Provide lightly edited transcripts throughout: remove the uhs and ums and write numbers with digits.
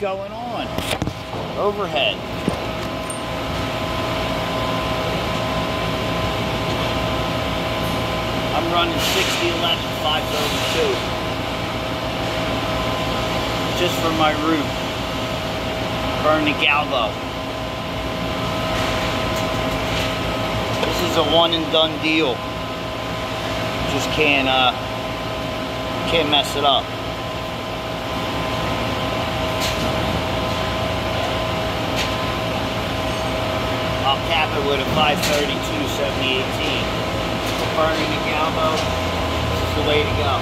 going on. Overhead. I'm running 6011 532. Just for my root. Burn the galvo. This is a one and done deal. Just can't mess it up. I'll cap it with a 532 7018. Burning the galvo. This is the way to go.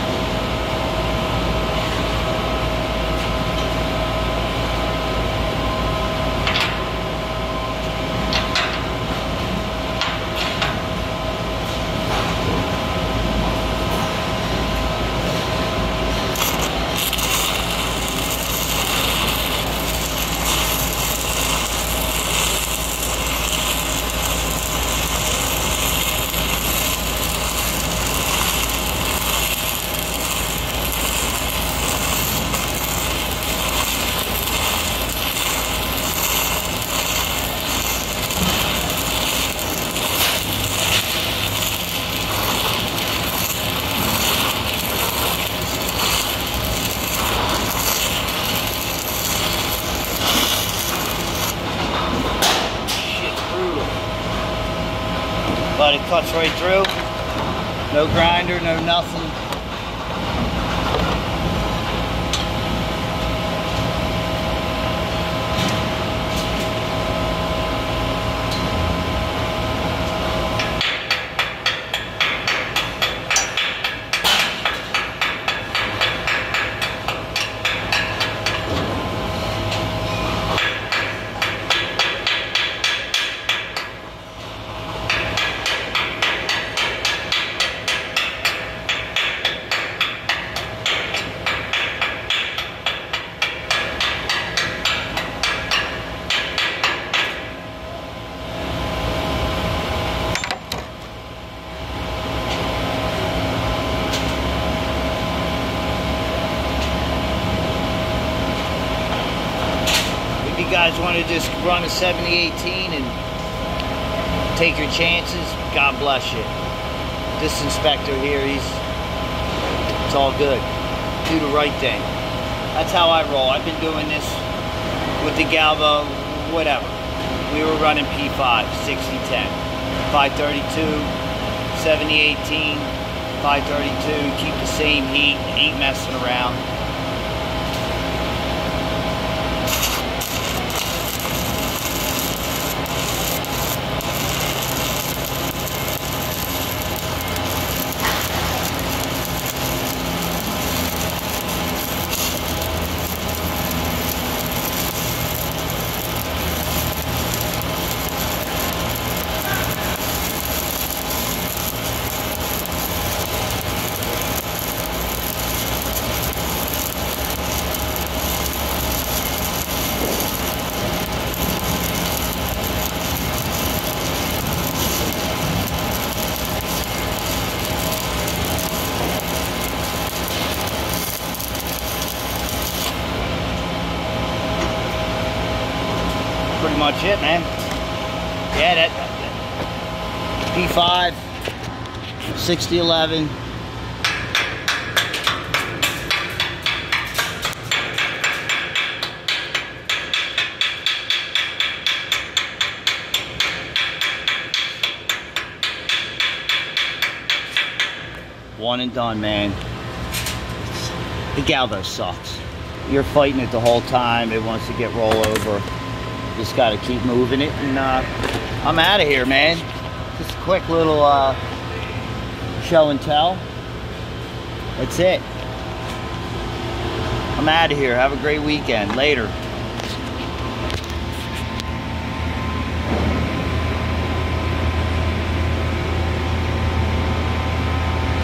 But it cuts right through. No grinder, no nothing. If you guys want to just run a 7018 and take your chances, God bless you. This inspector here, it's all good. Do the right thing. That's how I roll. I've been doing this with the galvo, whatever. We were running P5, 6010, 532, 7018, 532, keep the same heat, ain't messing around. Pretty much it, man. Yeah, that P5 6011. One and done, man. The galvo sucks. You're fighting it the whole time. It wants to get rollover. Just got to keep moving it, and I'm out of here, man. Just a quick little show and tell. That's it. I'm out of here. Have a great weekend. Later.